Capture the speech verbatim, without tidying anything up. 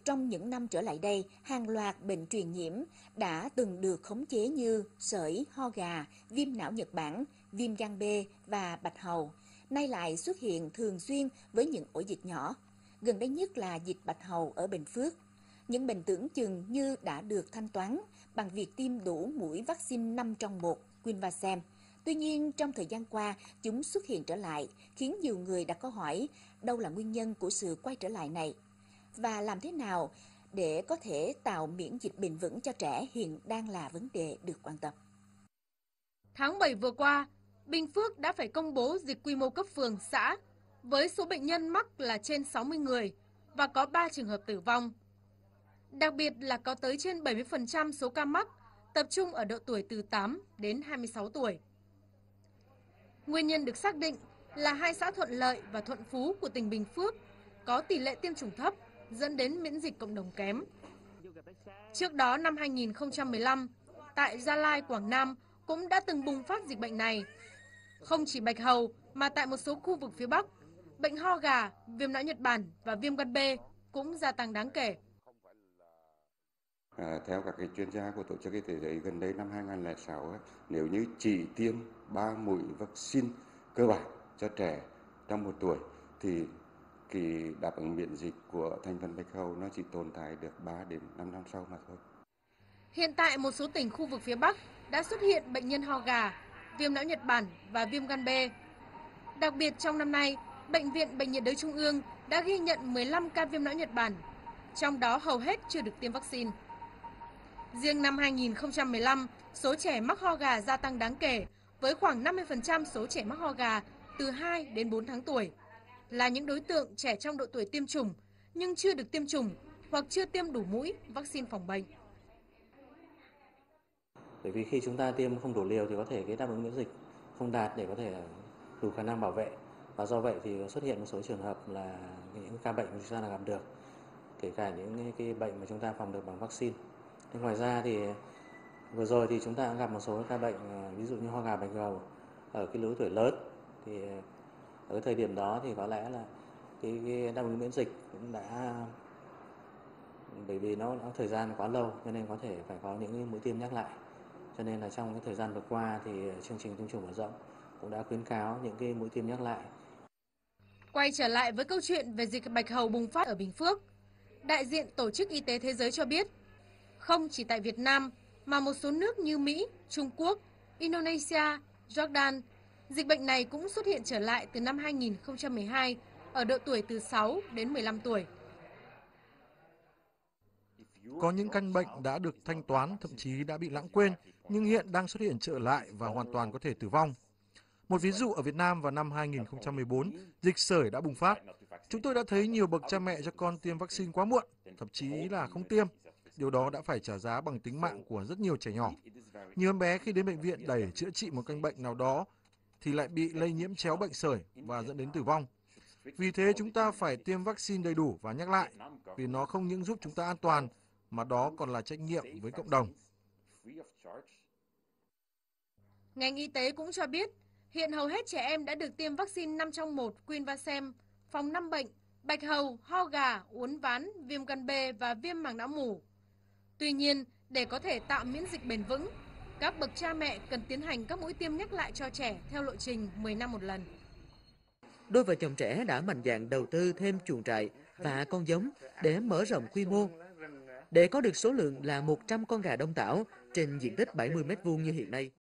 trong những năm trở lại đây, hàng loạt bệnh truyền nhiễm đã từng được khống chế như sởi, ho gà, viêm não Nhật Bản, viêm gan B và bạch hầu, nay lại xuất hiện thường xuyên với những ổ dịch nhỏ. Gần đây nhất là dịch bạch hầu ở Bình Phước. Những bệnh tưởng chừng như đã được thanh toán bằng việc tiêm đủ mũi vaccine năm trong một, Quinvasem. Tuy nhiên, trong thời gian qua, chúng xuất hiện trở lại, khiến nhiều người đặt câu hỏi đâu là nguyên nhân của sự quay trở lại này? Và làm thế nào để có thể tạo miễn dịch bền vững cho trẻ hiện đang là vấn đề được quan tâm. Tháng bảy vừa qua, Bình Phước đã phải công bố dịch quy mô cấp phường, xã, với số bệnh nhân mắc là trên sáu mươi người và có ba trường hợp tử vong. Đặc biệt là có tới trên bảy mươi phần trăm số ca mắc tập trung ở độ tuổi từ tám đến hai mươi sáu tuổi. Nguyên nhân được xác định là hai xã Thuận Lợi và Thuận Phú của tỉnh Bình Phước có tỷ lệ tiêm chủng thấp, dẫn đến miễn dịch cộng đồng kém. Trước đó năm hai nghìn không trăm mười lăm, tại Gia Lai, Quảng Nam cũng đã từng bùng phát dịch bệnh này. Không chỉ bạch hầu mà tại một số khu vực phía Bắc, bệnh ho gà, viêm não Nhật Bản và viêm gan B cũng gia tăng đáng kể. À, theo các cái chuyên gia của Tổ chức Y tế Thế giới, gần đây năm hai nghìn không trăm lẻ sáu, nếu như chỉ tiêm ba mũi vaccine cơ bản cho trẻ trong một tuổi thì kỳ đáp ứng miễn dịch của thành phần bạch hầu nó chỉ tồn tại được ba đến năm năm sau mà thôi. Hiện tại một số tỉnh khu vực phía Bắc đã xuất hiện bệnh nhân ho gà, viêm não Nhật Bản và viêm gan B. Đặc biệt trong năm nay, Bệnh viện Bệnh nhiệt đới Trung ương đã ghi nhận mười lăm ca viêm não Nhật Bản, trong đó hầu hết chưa được tiêm vaccine. Riêng năm hai nghìn không trăm mười lăm, số trẻ mắc ho gà gia tăng đáng kể, với khoảng năm mươi phần trăm số trẻ mắc ho gà từ hai đến bốn tháng tuổi, là những đối tượng trẻ trong độ tuổi tiêm chủng nhưng chưa được tiêm chủng hoặc chưa tiêm đủ mũi vaccine phòng bệnh. Bởi vì khi chúng ta tiêm không đủ liều thì có thể cái đáp ứng miễn dịch không đạt để có thể đủ khả năng bảo vệ, và do vậy thì xuất hiện một số trường hợp là những ca bệnh mà chúng ta đã gặp được, kể cả những cái bệnh mà chúng ta phòng được bằng vaccine. Thế ngoài ra thì vừa rồi thì chúng ta cũng gặp một số ca bệnh ví dụ như ho gà, bạch hầu ở cái lứa tuổi lớn, thì ở thời điểm đó thì có lẽ là cái, cái đáp ứng miễn dịch cũng đã, bởi vì nó, nó thời gian quá lâu cho nên có thể phải có những mũi tiêm nhắc lại. Cho nên là trong cái thời gian vừa qua thì chương trình tiêm chủng mở rộng cũng đã khuyến cáo những cái mũi tiêm nhắc lại. Quay trở lại với câu chuyện về dịch bạch hầu bùng phát ở Bình Phước, đại diện Tổ chức Y tế Thế giới cho biết, không chỉ tại Việt Nam mà một số nước như Mỹ, Trung Quốc, Indonesia, Jordan, dịch bệnh này cũng xuất hiện trở lại từ năm hai nghìn không trăm mười hai ở độ tuổi từ sáu đến mười lăm tuổi. Có những căn bệnh đã được thanh toán, thậm chí đã bị lãng quên, nhưng hiện đang xuất hiện trở lại và hoàn toàn có thể tử vong. Một ví dụ ở Việt Nam vào năm hai nghìn không trăm mười bốn, dịch sởi đã bùng phát. Chúng tôi đã thấy nhiều bậc cha mẹ cho con tiêm vaccine quá muộn, thậm chí là không tiêm. Điều đó đã phải trả giá bằng tính mạng của rất nhiều trẻ nhỏ. Nhiều em bé khi đến bệnh viện để chữa trị một căn bệnh nào đó thì lại bị lây nhiễm chéo bệnh sởi và dẫn đến tử vong. Vì thế chúng ta phải tiêm vaccine đầy đủ và nhắc lại, vì nó không những giúp chúng ta an toàn, mà đó còn là trách nhiệm với cộng đồng. Ngành y tế cũng cho biết, hiện hầu hết trẻ em đã được tiêm vaccine năm trong một Quinvasem, phòng năm bệnh, bạch hầu, ho gà, uốn ván, viêm gan B và viêm màng não mủ. Tuy nhiên, để có thể tạo miễn dịch bền vững, các bậc cha mẹ cần tiến hành các mũi tiêm nhắc lại cho trẻ theo lộ trình mười năm một lần. Đôi vợ chồng trẻ đã mạnh dạn đầu tư thêm chuồng trại và con giống để mở rộng quy mô. Để có được số lượng là một trăm con gà đông tảo trên diện tích bảy mươi mét vuông như hiện nay.